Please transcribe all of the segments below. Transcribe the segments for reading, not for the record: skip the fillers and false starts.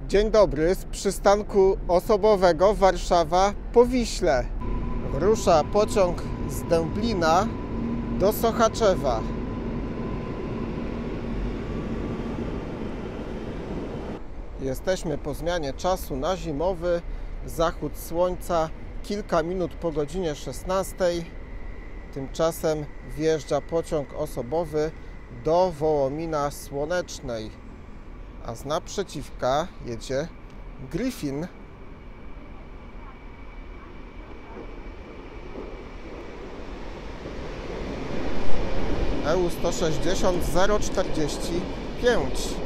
Dzień dobry, z przystanku osobowego Warszawa-Powiśle. Rusza pociąg z Dęblina do Sochaczewa. Jesteśmy po zmianie czasu na zimowy. Zachód słońca kilka minut po godzinie 16. Tymczasem wjeżdża pociąg osobowy do Wołomina Słonecznej, a z naprzeciwka jedzie Gryfin. EU 160 045.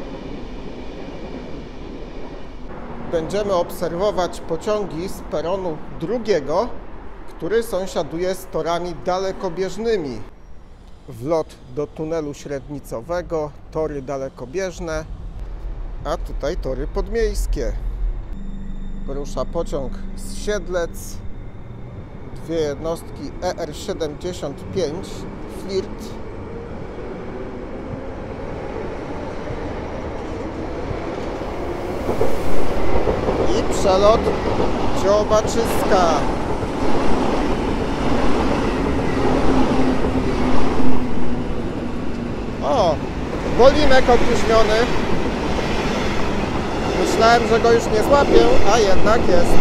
Będziemy obserwować pociągi z peronu drugiego, który sąsiaduje z torami dalekobieżnymi. Wlot do tunelu średnicowego, tory dalekobieżne, a tutaj tory podmiejskie. Rusza pociąg z Siedlec, dwie jednostki ER75 Flirt. I przelot Dziobaczyska. O, Wolinek opóźniony. Myślałem, że go już nie złapię, a jednak jest.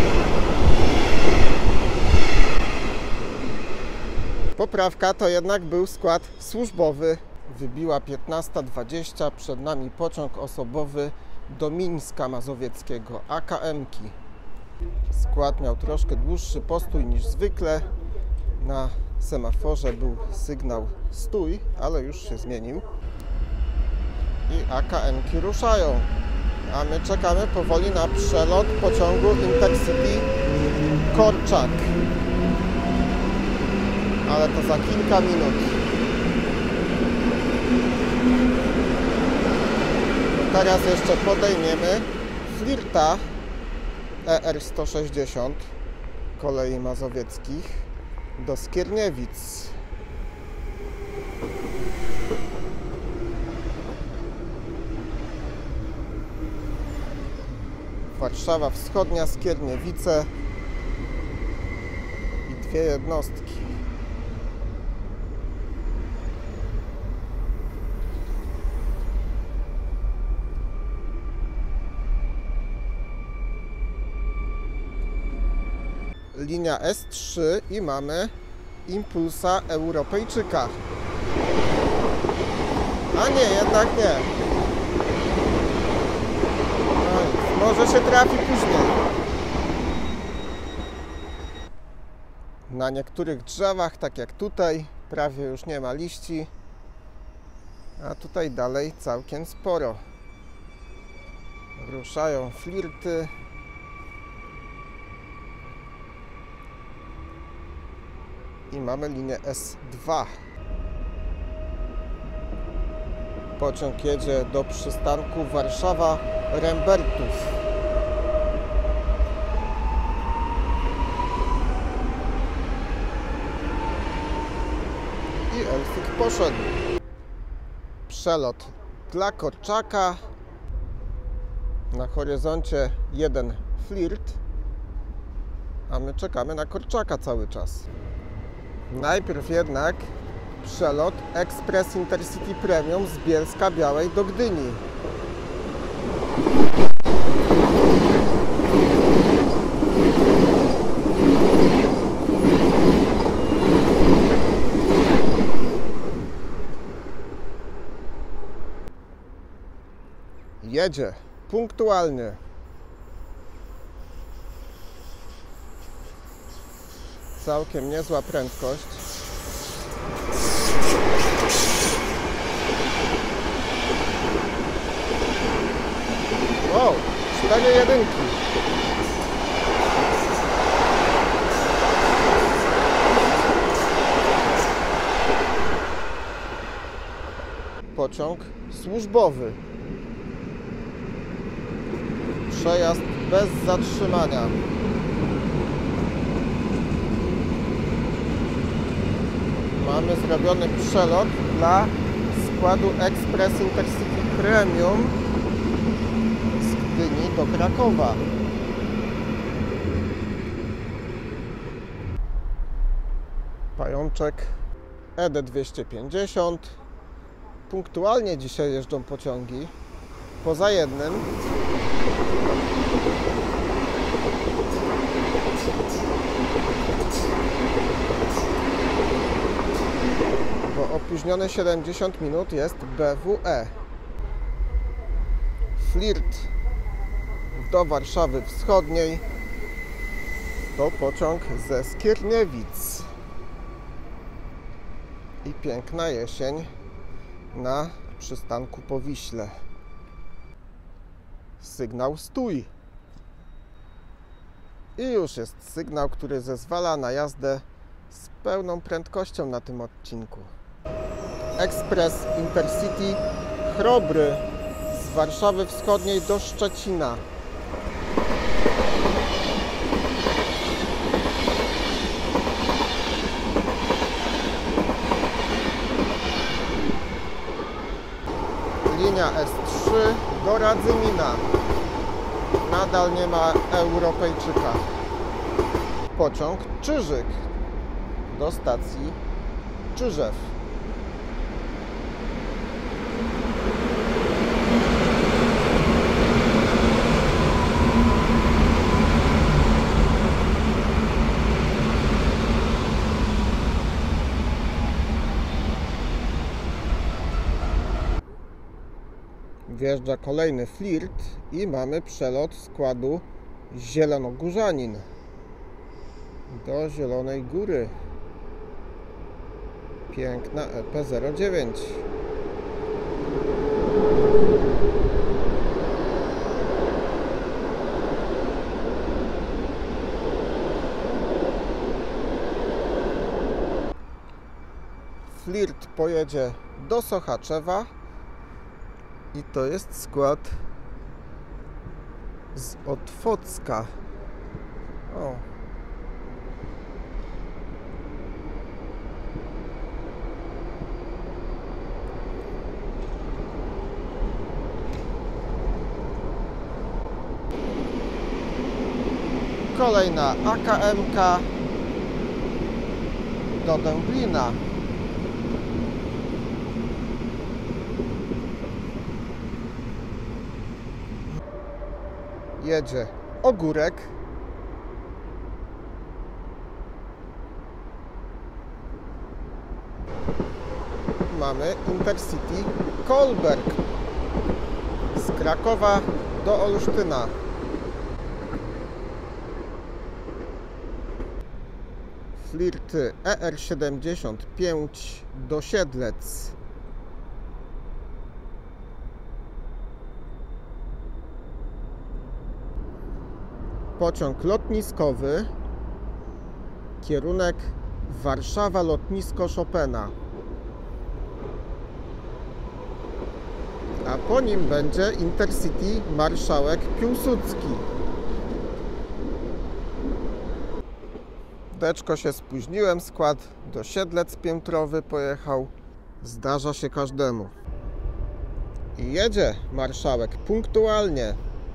Poprawka, to jednak był skład służbowy. Wybiła 15:20, przed nami pociąg osobowy do Mińska Mazowieckiego, AKM-ki. Skład miał troszkę dłuższy postój niż zwykle. Na semaforze był sygnał stój, ale już się zmienił. I AKM-ki ruszają. A my czekamy powoli na przelot pociągu Intercity Korczak. Ale to za kilka minut. Teraz jeszcze podejmiemy Flirta ER 160 Kolei Mazowieckich do Skierniewic. Warszawa Wschodnia, Skierniewice i dwie jednostki. Linia S3 i mamy Impulsa Europejczyka. A nie, jednak nie. No, może się trafi później. Na niektórych drzewach, tak jak tutaj, prawie już nie ma liści, a tutaj dalej całkiem sporo. Ruszają Flirty. I mamy linię S2. Pociąg jedzie do przystanku Warszawa-Rembertów. I Elfik poszedł. Przelot dla Korczaka. Na horyzoncie jeden Flirt, a my czekamy na Korczaka cały czas. Najpierw jednak przelot Express Intercity Premium z Bielska-Białej do Gdyni. Jedzie punktualnie. Całkiem niezła prędkość. Wow, 4 jedynki. Pociąg służbowy. Przejazd bez zatrzymania. Mamy zrobiony przelot dla składu Express Intercity Premium z Gdyni do Krakowa. Pajączek ED250. Punktualnie dzisiaj jeżdżą pociągi, poza jednym. Bo opóźnione 70 minut jest BWE. Flirt do Warszawy Wschodniej to pociąg ze Skierniewic. I piękna jesień na przystanku po Wiśle. Sygnał stój. I już jest sygnał, który zezwala na jazdę z pełną prędkością na tym odcinku. Ekspres Intercity Chrobry z Warszawy Wschodniej do Szczecina. Linia S3 do Radzymina. Nadal nie ma Europejczyka. Pociąg Czyżyk do stacji Czyżew. Wjeżdża kolejny flirt i mamy przelot składu Zielonogórzanin do Zielonej Góry. Piękna EP09. Flirt pojedzie do Sochaczewa. I to jest skład z Otwocka. O. Kolejna AKM-ka do Dęblina. Jedzie Ogórek. Mamy Intercity Kolberg z Krakowa do Olsztyna. Flirty ER75 do Siedlec. Pociąg lotniskowy, kierunek Warszawa Lotnisko Chopina. A po nim będzie Intercity Marszałek Piłsudski. Deczko się spóźniłem, skład do Siedlec piętrowy pojechał. Zdarza się każdemu. I jedzie marszałek punktualnie.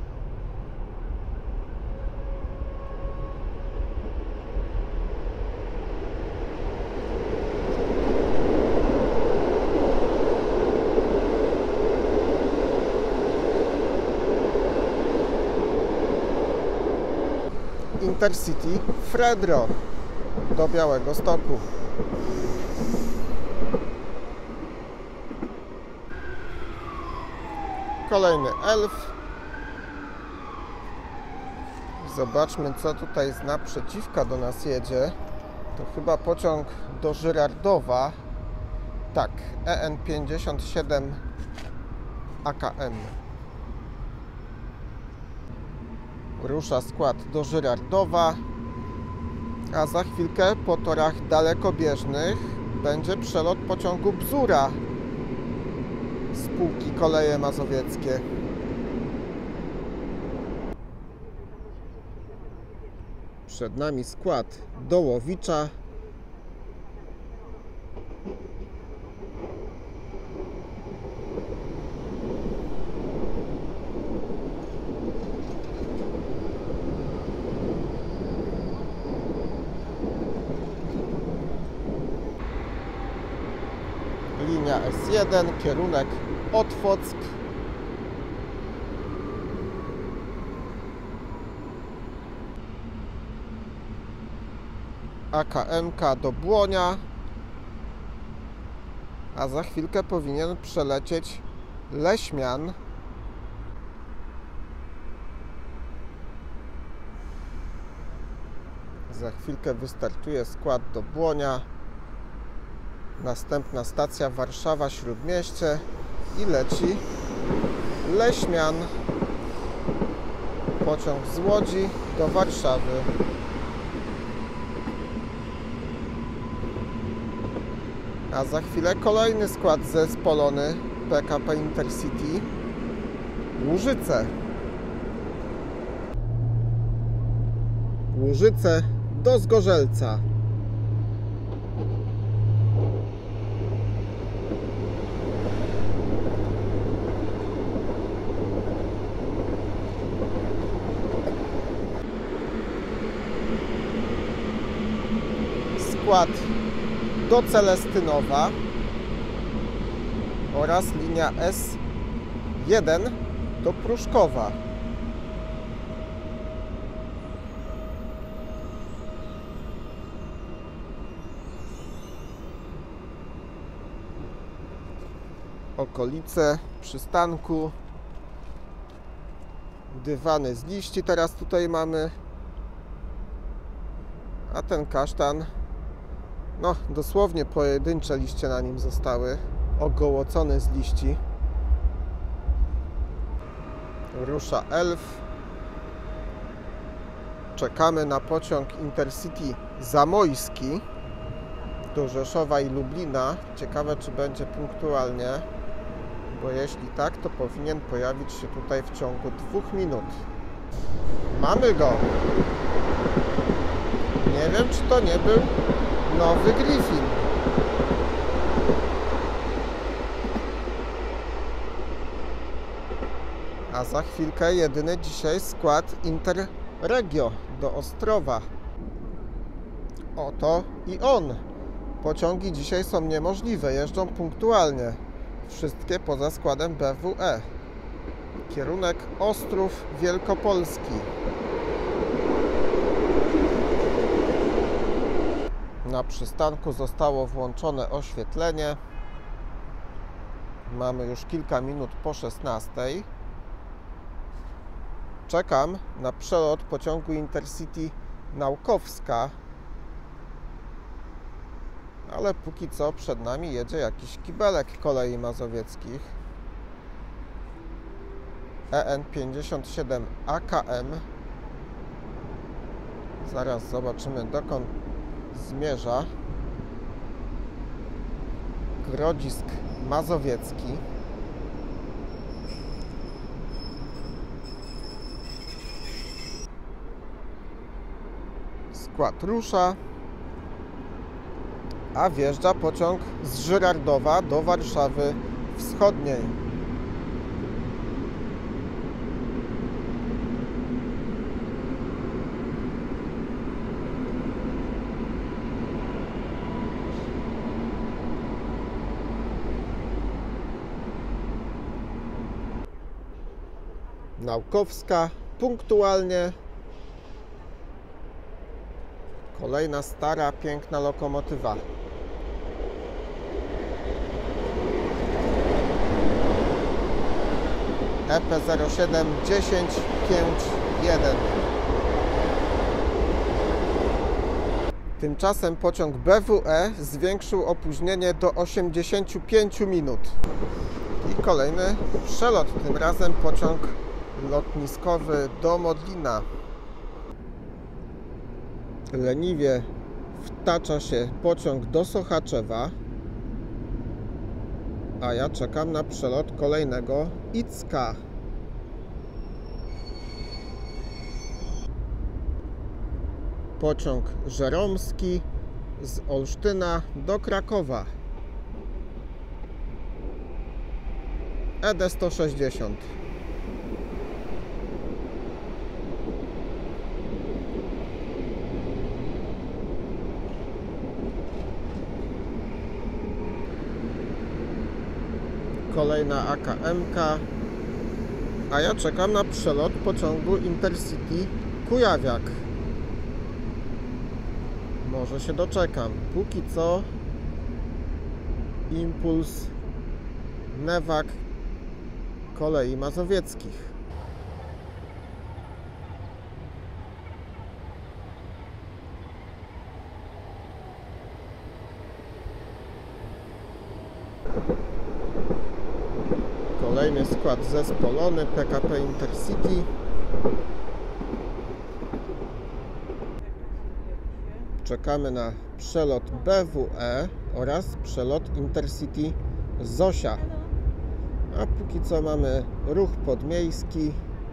Intercity Fredro do Białegostoku. Kolejny Elf. Zobaczmy, co tutaj z naprzeciwka do nas jedzie. To chyba pociąg do Żyrardowa. Tak, EN57 AKM. Rusza skład do Żyrardowa, a za chwilkę po torach dalekobieżnych będzie przelot pociągu Bzura spółki Koleje Mazowieckie. Przed nami skład do Łowicza. linia S1, kierunek Otwock. AKM-ka do Błonia, a za chwilkę powinien przelecieć Leśmian. Za chwilkę wystartuje skład do Błonia. Następna stacja Warszawa Śródmieście i leci Leśmian. Pociąg z Łodzi do Warszawy. A za chwilę kolejny skład zespolony PKP Intercity Łużyce. Łużyce do Zgorzelca. Skład do Celestynowa oraz linia S1 do Pruszkowa. Okolice przystanku. Dywany z liści teraz tutaj mamy. A ten kasztan, no dosłownie pojedyncze liście na nim zostały, ogołocony z liści. Rusza Elf. Czekamy na pociąg Intercity Zamojski do Rzeszowa i Lublina. Ciekawe, czy będzie punktualnie, bo jeśli tak, to powinien pojawić się tutaj w ciągu 2 minut. Mamy go! Nie wiem, czy to nie był nowy Griffin. A za chwilkę jedyny dzisiaj skład Interregio do Ostrowa. Oto i on. Pociągi dzisiaj są niemożliwe, jeżdżą punktualnie. Wszystkie poza składem BWE. Kierunek Ostrów Wielkopolski. Na przystanku zostało włączone oświetlenie. Mamy już kilka minut po 16. Czekam na przelot pociągu Intercity Naukowska. Ale póki co przed nami jedzie jakiś kibelek kolei mazowieckich. EN57 AKM. Zaraz zobaczymy, dokąd zmierza. Grodzisk Mazowiecki. Skład rusza, a wjeżdża pociąg z Żyrardowa do Warszawy Wschodniej. Naukowska punktualnie. Kolejna stara, piękna lokomotywa. EP07 1051. Tymczasem pociąg BWE zwiększył opóźnienie do 85 minut. I kolejny przelot, tym razem pociąg lotniskowy do Modlina. Leniwie wtacza się pociąg do Sochaczewa, a ja czekam na przelot kolejnego Icka. Pociąg żeromski z Olsztyna do Krakowa. ED160. Kolejna AKM-ka. A ja czekam na przelot pociągu Intercity Kujawiak. Może się doczekam. Póki co impuls Newag Kolei Mazowieckich. Kolejny skład zespolony PKP Intercity. Czekamy na przelot BWE oraz przelot Intercity Zosia. A póki co mamy ruch podmiejski.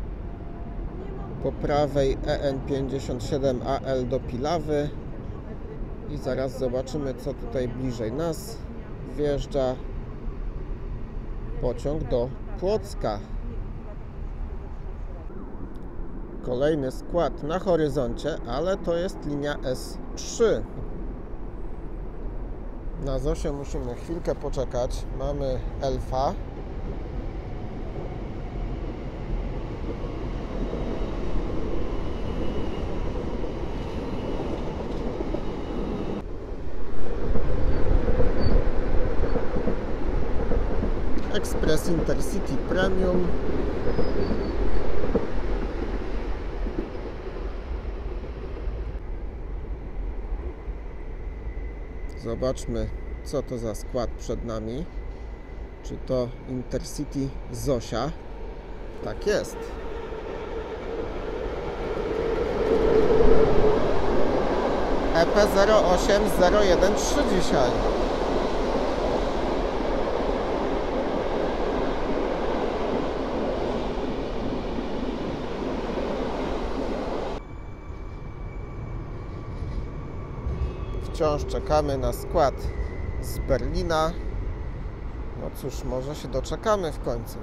Po prawej EN57AL do Pilawy. I zaraz zobaczymy, co tutaj bliżej nas. Wjeżdża pociąg do Płocka. Kolejny skład na horyzoncie, ale to jest linia S3. Na Zosię musimy chwilkę poczekać. Mamy Elfa. Express Intercity Premium. Zobaczmy, co to za skład przed nami. Czy to Intercity Zosia? Tak jest. EP08013 dzisiaj. Wciąż czekamy na skład z Berlina. No cóż, może się doczekamy w końcu.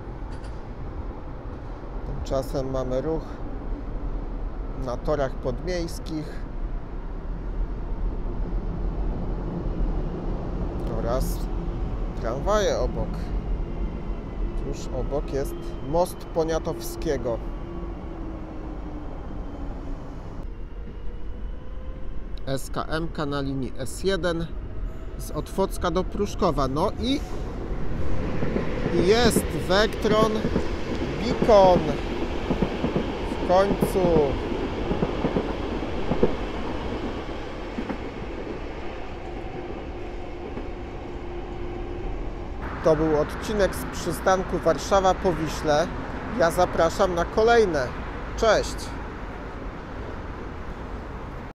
Tymczasem mamy ruch na torach podmiejskich oraz tramwaje obok. Tuż obok jest most Poniatowskiego. SKM na linii S1 z Otwocka do Pruszkowa. No i jest Vectron Beacon w końcu. To był odcinek z przystanku Warszawa po Wiśle. Ja zapraszam na kolejne. Cześć!